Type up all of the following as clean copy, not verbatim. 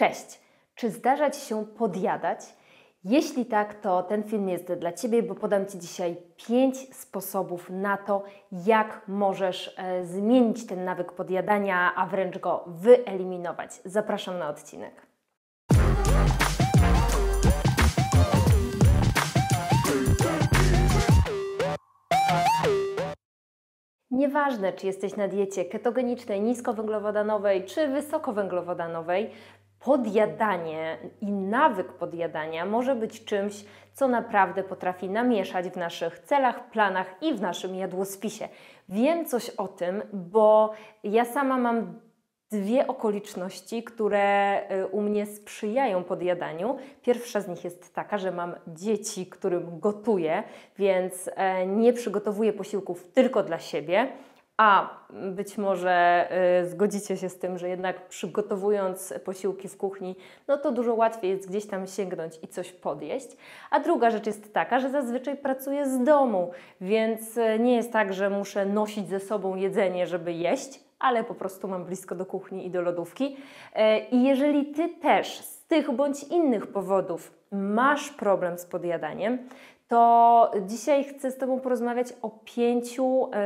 Cześć! Czy zdarza Ci się podjadać? Jeśli tak, to ten film jest dla Ciebie, bo podam Ci dzisiaj 5 sposobów na to, jak możesz zmienić ten nawyk podjadania, a wręcz go wyeliminować. Zapraszam na odcinek. Nieważne, czy jesteś na diecie ketogenicznej, niskowęglowodanowej czy wysokowęglowodanowej, podjadanie i nawyk podjadania może być czymś, co naprawdę potrafi namieszać w naszych celach, planach i w naszym jadłospisie. Wiem coś o tym, bo ja sama mam dwie okoliczności, które u mnie sprzyjają podjadaniu. Pierwsza z nich jest taka, że mam dzieci, którym gotuję, więc nie przygotowuję posiłków tylko dla siebie, a być może zgodzicie się z tym, że jednak przygotowując posiłki w kuchni, no to dużo łatwiej jest gdzieś tam sięgnąć i coś podjeść. A druga rzecz jest taka, że zazwyczaj pracuję z domu, więc nie jest tak, że muszę nosić ze sobą jedzenie, żeby jeść, ale po prostu mam blisko do kuchni i do lodówki. I jeżeli Ty też z tych bądź innych powodów masz problem z podjadaniem, to dzisiaj chcę z Tobą porozmawiać o 5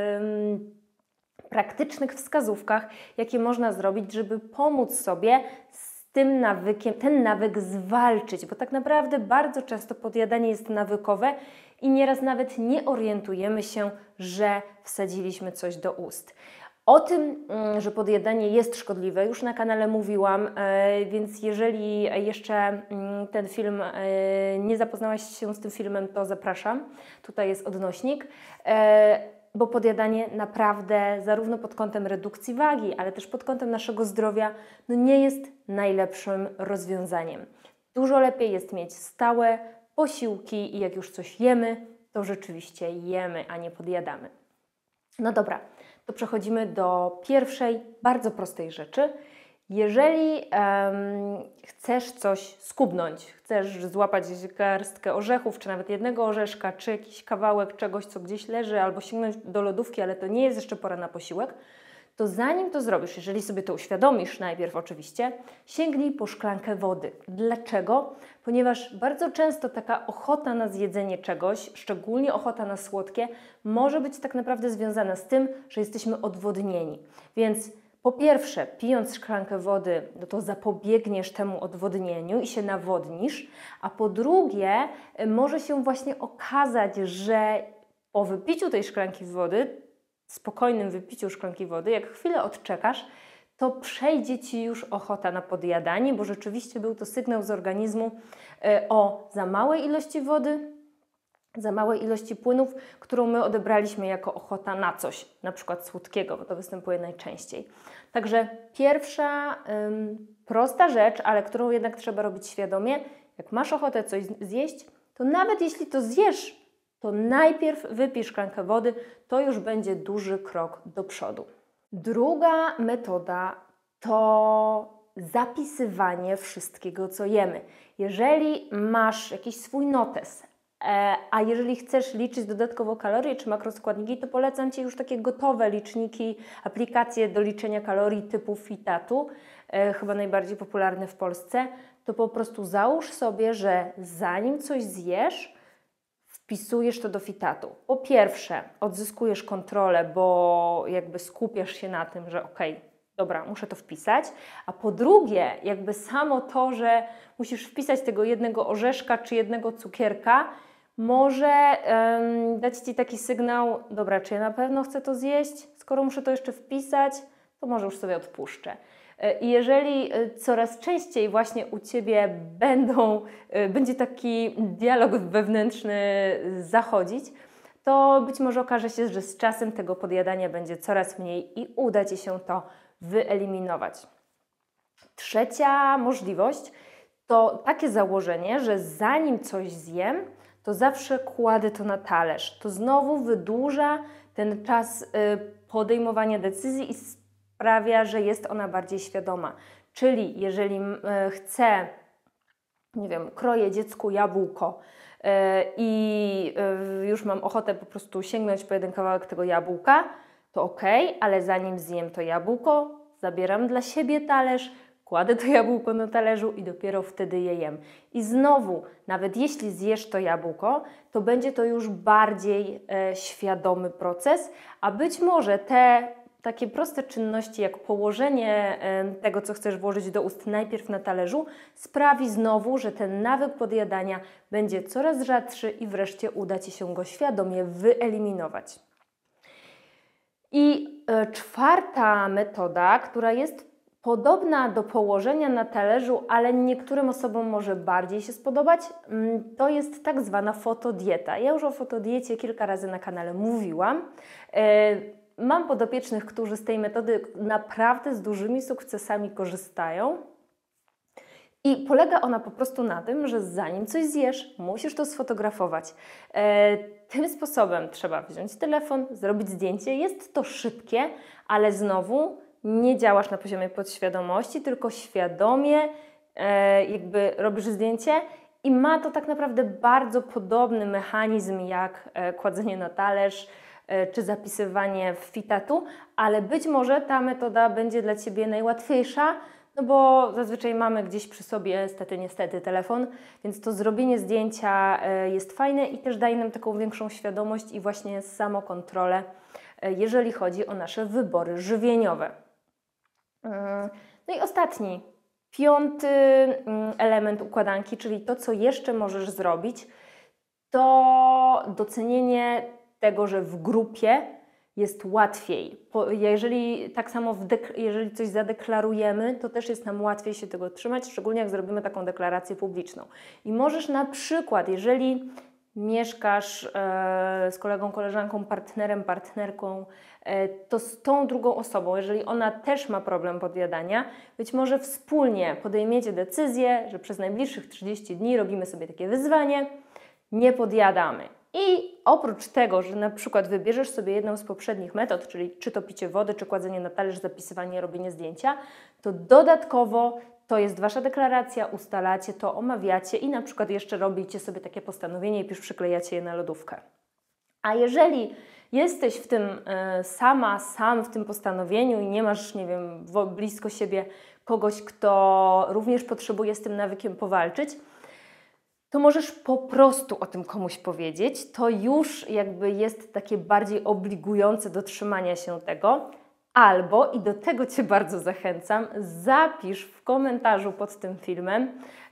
praktycznych wskazówkach, jakie można zrobić, żeby pomóc sobie z tym nawykiem, ten nawyk zwalczyć, bo tak naprawdę bardzo często podjadanie jest nawykowe i nieraz nawet nie orientujemy się, że wsadziliśmy coś do ust. O tym, że podjadanie jest szkodliwe, już na kanale mówiłam, więc jeżeli jeszcze ten film, nie zapoznałaś się z tym filmem, to zapraszam. Tutaj jest odnośnik, bo podjadanie naprawdę zarówno pod kątem redukcji wagi, ale też pod kątem naszego zdrowia, no nie jest najlepszym rozwiązaniem. Dużo lepiej jest mieć stałe posiłki i jak już coś jemy, to rzeczywiście jemy, a nie podjadamy. No dobra, to przechodzimy do pierwszej, bardzo prostej rzeczy. Jeżeli chcesz coś skubnąć, chcesz złapać garstkę orzechów, czy nawet jednego orzeszka, czy jakiś kawałek czegoś, co gdzieś leży, albo sięgnąć do lodówki, ale to nie jest jeszcze pora na posiłek, to zanim to zrobisz, jeżeli sobie to uświadomisz najpierw oczywiście, sięgnij po szklankę wody. Dlaczego? Ponieważ bardzo często taka ochota na zjedzenie czegoś, szczególnie ochota na słodkie, może być tak naprawdę związana z tym, że jesteśmy odwodnieni. Więc po pierwsze, pijąc szklankę wody, no to zapobiegniesz temu odwodnieniu i się nawodnisz, a po drugie, może się właśnie okazać, że po wypiciu tej szklanki wody, spokojnym wypiciu szklanki wody, jak chwilę odczekasz, to przejdzie Ci już ochota na podjadanie, bo rzeczywiście był to sygnał z organizmu o za małej ilości wody, za małej ilości płynów, którą my odebraliśmy jako ochota na coś, na przykład słodkiego, bo to występuje najczęściej. Także pierwsza prosta rzecz, ale którą jednak trzeba robić świadomie, jak masz ochotę coś zjeść, to nawet jeśli to zjesz, to najpierw wypij szklankę wody, to już będzie duży krok do przodu. Druga metoda to zapisywanie wszystkiego, co jemy. Jeżeli masz jakiś swój notes, a jeżeli chcesz liczyć dodatkowo kalorie czy makroskładniki, to polecam Ci już takie gotowe liczniki, aplikacje do liczenia kalorii typu Fitatu, chyba najbardziej popularne w Polsce. To po prostu załóż sobie, że zanim coś zjesz, wpisujesz to do Fitatu. Po pierwsze, odzyskujesz kontrolę, bo jakby skupiasz się na tym, że okej, dobra, muszę to wpisać, a po drugie, jakby samo to, że musisz wpisać tego jednego orzeszka czy jednego cukierka, może dać Ci taki sygnał, dobra, czy ja na pewno chcę to zjeść? Skoro muszę to jeszcze wpisać, to może już sobie odpuszczę. I jeżeli coraz częściej właśnie u Ciebie będzie taki dialog wewnętrzny zachodzić, to być może okaże się, że z czasem tego podjadania będzie coraz mniej i uda Ci się to wyeliminować. Trzecia możliwość to takie założenie, że zanim coś zjem, to zawsze kładę to na talerz. To znowu wydłuża ten czas podejmowania decyzji i sprawia, że jest ona bardziej świadoma. Czyli jeżeli chcę, nie wiem, kroję dziecku jabłko i już mam ochotę po prostu sięgnąć po jeden kawałek tego jabłka, to ok, ale zanim zjem to jabłko, zabieram dla siebie talerz, kładę to jabłko na talerzu i dopiero wtedy je jem. I znowu, nawet jeśli zjesz to jabłko, to będzie to już bardziej świadomy proces, a być może te takie proste czynności jak położenie tego, co chcesz włożyć do ust najpierw na talerzu, sprawi znowu, że ten nawyk podjadania będzie coraz rzadszy i wreszcie uda Ci się go świadomie wyeliminować. I czwarta metoda, która jest podobna do położenia na talerzu, ale niektórym osobom może bardziej się spodobać, to jest tak zwana fotodieta. Ja już o fotodiecie kilka razy na kanale mówiłam. Mam podopiecznych, którzy z tej metody naprawdę z dużymi sukcesami korzystają. I polega ona po prostu na tym, że zanim coś zjesz, musisz to sfotografować. Tym sposobem trzeba wziąć telefon, zrobić zdjęcie. Jest to szybkie, ale znowu nie działasz na poziomie podświadomości, tylko świadomie jakby robisz zdjęcie i ma to tak naprawdę bardzo podobny mechanizm jak kładzenie na talerz czy zapisywanie w fitatu, ale być może ta metoda będzie dla Ciebie najłatwiejsza, no bo zazwyczaj mamy gdzieś przy sobie niestety telefon, więc to zrobienie zdjęcia jest fajne i też daje nam taką większą świadomość i właśnie samokontrolę, jeżeli chodzi o nasze wybory żywieniowe. No i ostatni, piąty element układanki, czyli to, co jeszcze możesz zrobić, to docenienie tego, że w grupie jest łatwiej. Jeżeli tak samo jeżeli coś zadeklarujemy, to też jest nam łatwiej się tego trzymać, szczególnie jak zrobimy taką deklarację publiczną. I możesz na przykład, jeżeli mieszkasz z kolegą, koleżanką, partnerem, partnerką, to z tą drugą osobą, jeżeli ona też ma problem podjadania, być może wspólnie podejmiecie decyzję, że przez najbliższych 30 dni robimy sobie takie wyzwanie, nie podjadamy. I oprócz tego, że na przykład wybierzesz sobie jedną z poprzednich metod, czyli czy to picie wody, czy kładzenie na talerz, zapisywanie, robienie zdjęcia, to dodatkowo to jest Wasza deklaracja, ustalacie to, omawiacie i na przykład jeszcze robicie sobie takie postanowienie i już przyklejacie je na lodówkę. A jeżeli jesteś w tym sam w tym postanowieniu i nie masz, nie wiem, blisko siebie kogoś, kto również potrzebuje z tym nawykiem powalczyć, to możesz po prostu o tym komuś powiedzieć. To już jakby jest takie bardziej obligujące do trzymania się tego. Albo, i do tego Cię bardzo zachęcam, zapisz w komentarzu pod tym filmem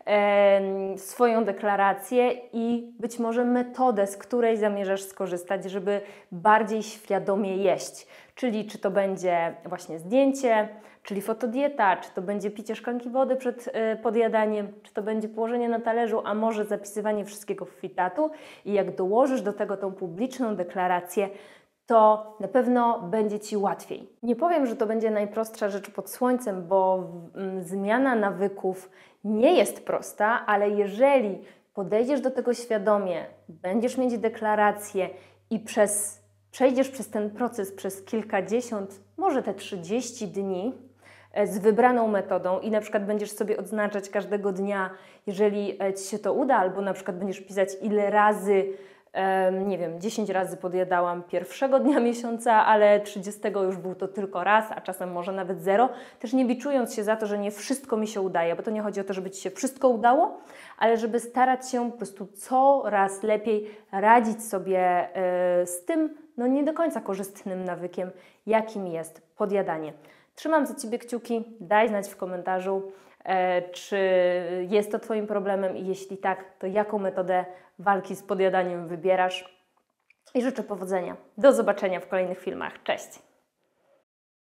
swoją deklarację i być może metodę, z której zamierzasz skorzystać, żeby bardziej świadomie jeść. Czyli czy to będzie właśnie zdjęcie, czyli fotodieta, czy to będzie picie szklanki wody przed podjadaniem, czy to będzie położenie na talerzu, a może zapisywanie wszystkiego w fitatu. I jak dołożysz do tego tą publiczną deklarację, to na pewno będzie Ci łatwiej. Nie powiem, że to będzie najprostsza rzecz pod słońcem, bo zmiana nawyków nie jest prosta, ale jeżeli podejdziesz do tego świadomie, będziesz mieć deklarację i przejdziesz przez ten proces przez kilkadziesiąt, może te 30 dni z wybraną metodą i na przykład będziesz sobie odznaczać każdego dnia, jeżeli Ci się to uda, albo na przykład będziesz pisać ile razy, nie wiem, 10 razy podjadałam pierwszego dnia miesiąca, ale 30 już był to tylko raz, a czasem może nawet 0. Też nie biczując się za to, że nie wszystko mi się udaje, bo to nie chodzi o to, żeby Ci się wszystko udało, ale żeby starać się po prostu coraz lepiej radzić sobie z tym, no nie do końca korzystnym nawykiem, jakim jest podjadanie. Trzymam za Ciebie kciuki, daj znać w komentarzu, czy jest to Twoim problemem i jeśli tak, to jaką metodę walki z podjadaniem wybierasz. I życzę powodzenia. Do zobaczenia w kolejnych filmach. Cześć!